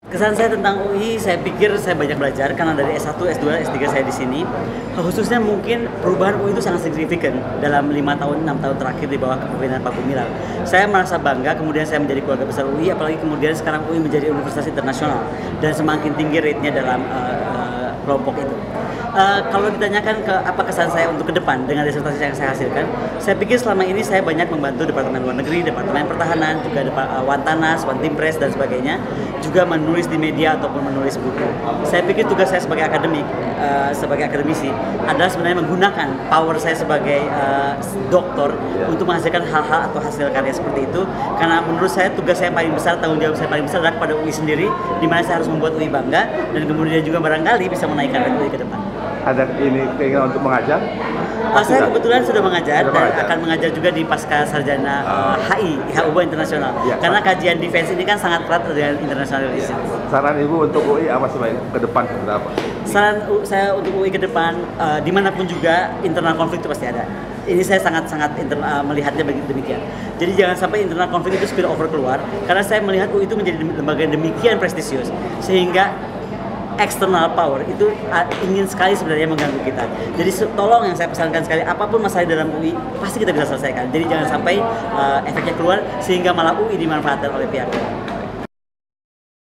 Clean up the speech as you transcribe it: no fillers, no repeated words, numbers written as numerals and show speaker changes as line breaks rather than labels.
Kesan saya tentang UI, saya pikir saya banyak belajar karena dari S1, S2, S3 saya di sini. Khususnya mungkin perubahan UI itu sangat signifikan dalam 5 tahun, 6 tahun terakhir di bawah kepemimpinan Pak Gumilar. Saya merasa bangga, kemudian saya menjadi keluarga besar UI, apalagi kemudian sekarang UI menjadi universitas internasional dan semakin tinggi rate-nya dalam kelompok itu. Kalau ditanyakan ke apa kesan saya untuk ke depan dengan disertasi yang saya hasilkan, saya pikir selama ini saya banyak membantu Departemen Luar Negeri, Departemen Pertahanan, juga Wantanas, Wantimpres dan sebagainya, juga menulis di media ataupun menulis buku. Saya pikir tugas saya sebagai akademik, sebagai akademisi adalah sebenarnya menggunakan power saya sebagai doktor untuk menghasilkan hal-hal atau hasil karya seperti itu. Karena menurut saya tugas saya paling besar, tanggung jawab saya paling besar adalah kepada UI sendiri, di mana saya harus membuat UI bangga dan kemudian juga barangkali bisa menaikkan UI ke depan.
Ada ini keinginan untuk mengajar?
Saya kebetulan sudah mengajar dan akan mengajar juga di pasca sarjana HI, IHUBA Internasional. Ya, karena kajian defense ini kan sangat erat dengan international relations.
Saran Ibu untuk UI apa sih ke depan seperti apa?
Saran saya untuk UI ke depan, dimanapun juga internal konflik itu pasti ada. Ini saya sangat-sangat melihatnya demikian. Jadi jangan sampai internal konflik itu spill over keluar, karena saya melihat UI itu menjadi lembaga yang demikian prestisius, sehingga external power itu ingin sekali sebenarnya mengganggu kita. Jadi tolong yang saya pesankan sekali, apapun masalah dalam UI pasti kita bisa selesaikan. Jadi jangan sampai efeknya keluar sehingga malah UI dimanfaatkan oleh pihak lain.